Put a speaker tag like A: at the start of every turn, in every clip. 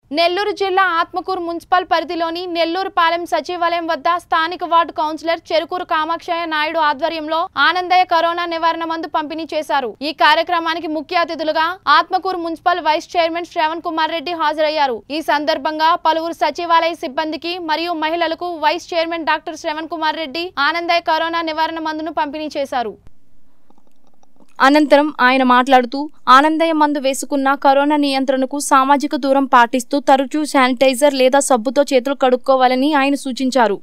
A: నెల్లూరు జిల్లా ఆత్మకూరు మున్సిపల్ పరిధిలోని నెల్లూరు పాలెం సచివాలయం వద్ద స్థానిక వార్డు కౌన్సిలర్ చెరుకూరు కామాక్షయ్య నాయుడు ఆధ్వర్యంలో ఆనందయ్య కరోనా నివారణ మందు పంపిణీ చేశారు। ఈ కార్యక్రమానికి ముఖ్య అతిథులుగా Atmakur municipal vice chairman Sravan Kumar Reddy హాజరయ్యారు। ఈ సందర్భంగా పలువురు సచివాలయ సిబ్బందికి మరియు మహిళలకు vice chairman doctor Sravan Kumar Reddy Anandayya corona నివారణ మందును పంపిణీ చేశారు। అనంతరం ఆయన మాట్లాడుతూ ఆనందయ్య మందు వేసుకున్న కరోనా నియంత్రణకు సామాజిక దూరం పాటిస్తూ తరచూ శానిటైజర్ లేదా సబ్బుతో చేతులు కడుక్కోవాలని ఆయన సూచించారు।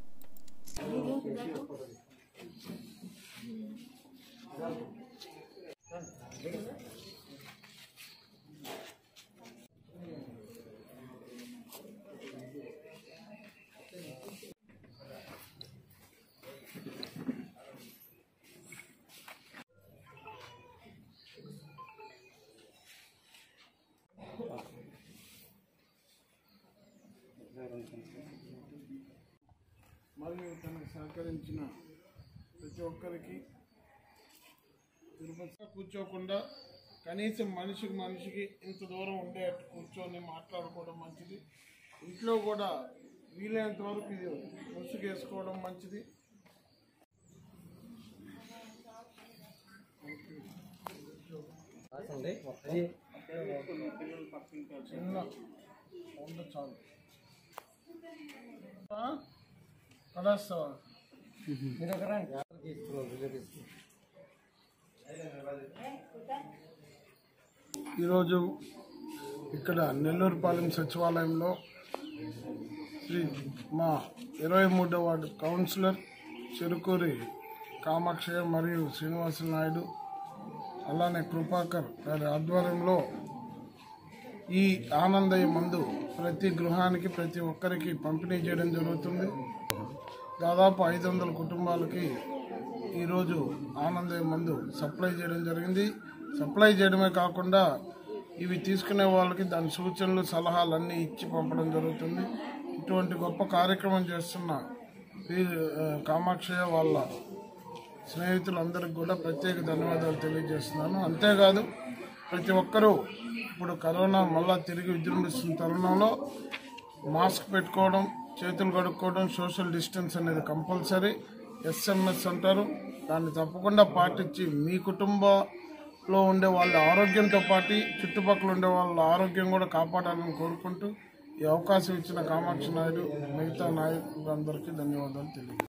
B: మరియు తనకు సహకరించిన ప్రతి ఒక్కరికి తిరుపతిలో కూర్చోకుండా కనీసం మనిషికి ఇంత దూరం ఉండే కూర్చొని మాట్లాడుకోవడం మంచిది। ఇంట్లో కూడా వీలైనంత వరకు ఇది ముసుగేసుకోవడం మంచిది। చిన్న ఉండ చాలు పడేస్తావా ఈరోజు ఇక్కడ నెల్లూరు పాలెం సచివాలయంలో మా 23వ వార్డు కౌన్సిలర్ చెరుకూరి కామాక్షయ్య మరియు శ్రీనివాస నాయుడు అలానే కృపాకర్ గారి ఆధ్వర్యంలో ఈ ఆనందయ్య మందు ప్రతి గృహానికి ప్రతి ఒక్కరికి పంపిణీ చేయడం జరుగుతుంది। దాదాపు 500 కుటుంబాలకి ఈరోజు ఆనందయ్య మందు సప్లై చేయడం జరిగింది। సప్లై చేయడమే కాకుండా ఇవి తీసుకునే వాళ్ళకి దాని సూచనలు సలహాలన్నీ ఇచ్చి పంపడం జరుగుతుంది। ఇటువంటి గొప్ప కార్యక్రమం చేస్తున్న కామాక్షయ్య వాళ్ళ స్నేహితులందరికీ కూడా ప్రత్యేక ధన్యవాదాలు తెలియజేస్తున్నాను। అంతేకాదు ప్రతి ఒక్కరూ ఇప్పుడు కరోనా మళ్ళా తిరిగి విజృంభిస్తున్న తరుణంలో మాస్క్ పెట్టుకోవడం, చేతులు కడుక్కోవడం, సోషల్ డిస్టెన్స్ అనేది కంపల్సరీ, SMS అంటారు, దాన్ని తప్పకుండా పాటించి మీ కుటుంబంలో ఉండే వాళ్ళ ఆరోగ్యంతో పాటు చుట్టుపక్కల ఉండే వాళ్ళ ఆరోగ్యం కూడా కాపాడాలని కోరుకుంటూ ఈ అవకాశం ఇచ్చిన కామాక్షి నాయుడు మిగతా నాయకులందరికీ ధన్యవాదాలు తెలియజేస్తాను।